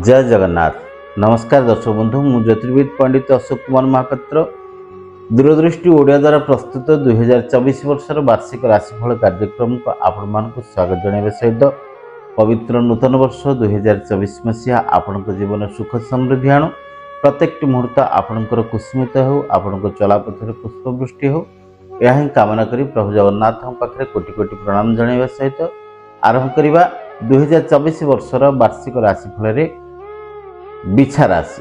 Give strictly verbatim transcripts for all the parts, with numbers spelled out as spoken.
जय जगन्नाथ। नमस्कार दर्शक बंधु, मु ज्योतिर्विद पंडित अशोक कुमार महापात्र दूरदृष्टि ओडिया द्वारा प्रस्तुत दुई हजार चौबीस वर्षर वार्षिक राशिफल कार्यक्रम को आपण मानक स्वागत जणाइबा सहित पवित्र नूतन वर्ष दुई हजार चौबीस मसीहा आपण जीवन सुख समृद्धि आणु। प्रत्येक मुहूर्त आपणकर कुसुमित हो, आपण चलापथर पुष्पवृष्टि हो, यह ही कामना करी प्रभु जगन्नाथ पाखे कोटि कोटि प्रणाम जणाइबा सहित आरंभ करवा दुई हजार चौबीस वर्षर वार्षिक राशिफल बिछा राशि।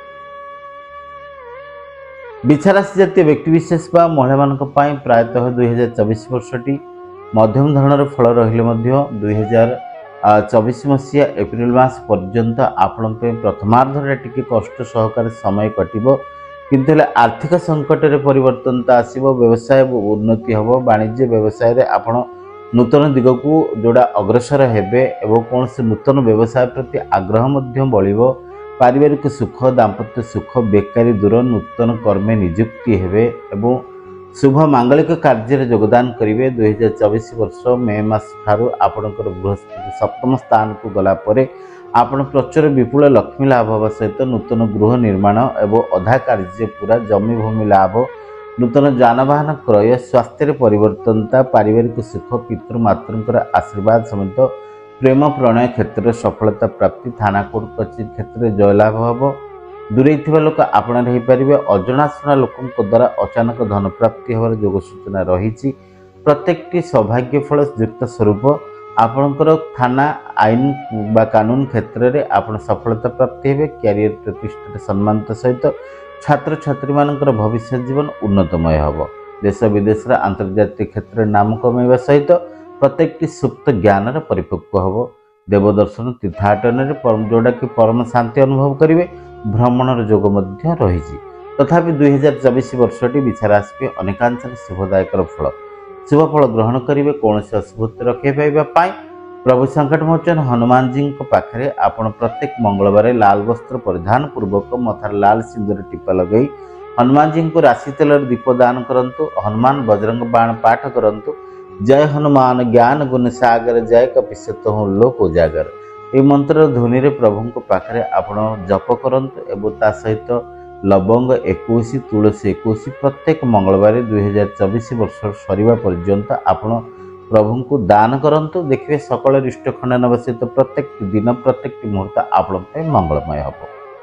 बिछा राशि जातीय व्यक्तिविशेष बा महिला मानक पाई प्रायतः दुई हजार चौबीस वर्षटी मध्यम धरणर फल रहिले दुई हजार चौबीस मसीहा एप्रिल मास पर्यंत आपण प्रथमार्धरे टिके कष्ट सहकार समय कटिबो, किंतु आर्थिक संकट रे परिवर्तन आसीबो। व्यवसाय उन्नति हबो, वाणिज्य व्यवसाय रे आपण नूतन दिग को जोड़ा अग्रसर हेबे एवं कौन से नूतन व्यवसाय प्रति आग्रह मध्य बढ़िबो। पारिवारिक सुख, दाम्पत्य सुख, बेकारी दूर, नूतन कर्मे नियुक्ति हेबे एवं शुभ मांगलिक कार्य योगदान करेंगे। दुई हजार चौबीस वर्ष मे मास ठारू आपणकर बृहस्पति सप्तम स्थान को गला परे आपण प्रचुर विपुल लक्ष्मी लाभ होगा सहित नूतन गृह निर्माण एवं अधा कार्य पूरा जमी भूमि लाभ, नूतन जानवाहन क्रय, स्वास्थ्य परिवर्तनता, पारिवारिक सुख, पितृमातृंकर आशीर्वाद समेत प्रेम प्रणय क्षेत्र में सफलता प्राप्ति, थाना कोर्ट कचेरी क्षेत्र में जयलाभ हम। दूरे लोक आपण पारे, अजनाशुना लोकों द्वारा अचानक धन प्राप्ति होवार जोग सूचना रही। प्रत्येक सौभाग्य फल युक्त स्वरूप आपणकर थाना आईन बा कानून क्षेत्र में आपण सफलता प्राप्ति हे। क्यारियर प्रतिष्ठा सम्मानित सहित छात्र छात्री मानकर भविष्य जीवन उन्नतमय हम। देश विदेश अंतर्जातीय क्षेत्र में नाम कमाइबा सहित प्रत्येक सुप्त ज्ञान परिपक्व हम। देवदर्शन तीर्थाटन परम जोड़ा कि परम शांति अनुभव करेंगे। भ्रमणर जोग मध्य रही। तथापि दुई हजार चौबीस वर्षटी बिछा राशि अनेकांश शुभदायक फल शुभ फल ग्रहण करेंगे। कौन से अशुभत्व रखे पाइबा प्रभु संकट मोचन हनुमान जी पाखे आपण प्रत्येक मंगलवार लाल वस्त्र परिधान पूर्वक मथार लाल सिंदूर टीपा लगे हनुमान जी को राशि तेलर दीप दान करंतु। हनुमान बजरंग बाण पाठ करंतु। जय हनुमान ज्ञान गुण सागर, जय कपिशत हूँ लोक उजागर। ये मंत्र ध्वनि रे प्रभु को पाखे आपण जप करंतु एवं ता सहित लवंग इक्कीस, तुलसी इक्कीस प्रत्येक मंगलवार दुई हजार चौबीस वर्ष सरीवा पर्यंत आपण प्रभु को दान करंतु। देखिए सकल रिष्ट खंडन सहित प्रत्येक दिन प्रत्येक मुहूर्त आपण मंगलमय हम।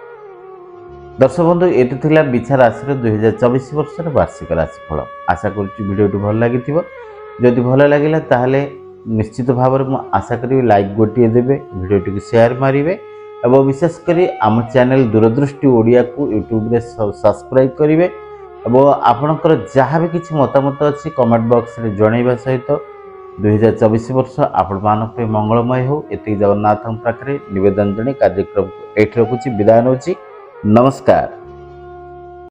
दर्शक बंधु, ये बिछा राशि दुई हजार चौबीस वर्ष वार्षिक राशिफल। आशा करुँच भल लगी। जदि भल लगे ताहले निश्चित भाव में आशा करी लाइक गोटे देवे, भिडियोटी को शेयर मारे और विशेषकर आम चैनल दूरदृष्टि ओडिया को यूट्यूब रे सब्सक्राइब करेंगे और आपणकर जहाँ भी किसी मतामत अच्छी कमेंट बॉक्स रे जनइबा सहित दुई हजार चौबीस वर्ष आपण मानक मंगलमय हो। एति जगन्नाथ पाखे निवेदन जन कार्यक्रम को एठी रखुची। विदाय नौची। नमस्कार।